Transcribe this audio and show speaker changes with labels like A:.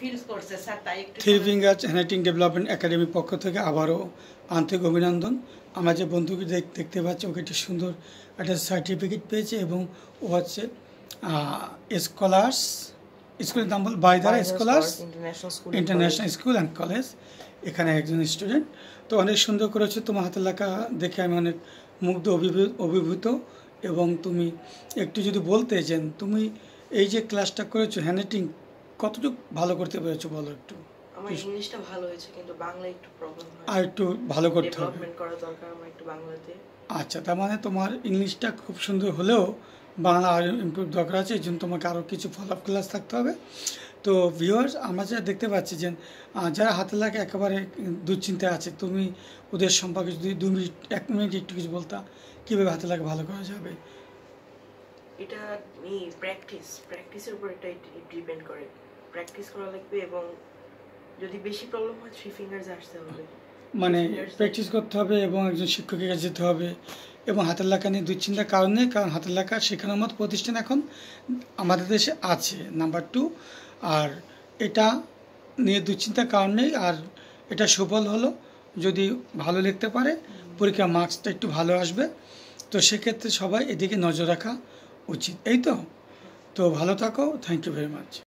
A: Feel করছে sir, তাই একটু
B: থ্রি ফিঙ্গার হ্যান্ডরাইটিং ডেভেলপমেন্ট একাডেমির পক্ষ থেকে আবারও আন্তরিক অভিনন্দন। আমরা যে বন্ধুকে দেখতে পাচ্ছি, ওকে একটি সুন্দর একটা সার্টিফিকেট পেয়েছে এবং ও হচ্ছে স্কলার্স, স্কুলের নাম বল বাইদারা scholars international school and college, এখানে একজন স্টুডেন্ট। তো অনেক সুন্দর করেছে, তোমার হাতের লেখা দেখে আমি অনেক মুগ্ধ অভিভূত। এবং তুমি একটু যদি বলতে যে তুমি এই যে ক্লাসটা করেছো হ্যান্ডরাইটিং কতটুকু ভালো করতে পেরেছো বলো একটু।
A: আমার ইংলিশটা ভালো হয়েছে, কিন্তু বাংলা একটু প্রবলেম হয়,
B: আর একটু ভালো করতে হবে,
A: ডেভেলপমেন্ট করা দরকার আমার একটু বাংলাতে।
B: আচ্ছা, তার মানে তোমার ইংলিশটা খুব সুন্দর হলেও বাংলা আরও ইমপ্রুভ দরকার আছে, এই জন্য তোমাকে আরও কিছু ফলো আপ ক্লাস থাকতে হবে। তো ভিউয়ার্স, আমরা যা দেখতে পাচ্ছি যে যারা হাতের লেখা একেবারে দুশ্চিন্তায় আছে, তুমি ওদের সম্পর্কে যদি 2 মিনিট 1 মিনিট একটু কিছু বলতা কীভাবে হাতের লেখা ভালো করা যাবে।
A: এটা প্র্যাকটিসের উপর এটা ডিপেন্ড করে, প্র্যাকটিস করা লাগবে এবং যদি বেশি প্রবলেম হয় 3 ফিঙ্গার্স আসতে হবে,
B: মানে প্র্যাকটিস করতে হবে এবং একজন শিক্ষকের কাছে যেতে হবে। এবং হাতের লেখা নিয়ে দুশ্চিন্তার কারণে, কারণ হাতের লেখা শেখানোর মতো প্রতিষ্ঠান এখন আমাদের দেশে আছে নাম্বার 2। আর এটা নিয়ে দুশ্চিন্তার কারণেই, আর এটা সুফল হলো যদি ভালো লিখতে পারে পরীক্ষার মার্কসটা একটু ভালো আসবে। তো সেক্ষেত্রে সবাই এদিকে নজর রাখা উচিত, এই তো। তো ভালো থাকো, থ্যাংক ইউ ভেরি মাচ।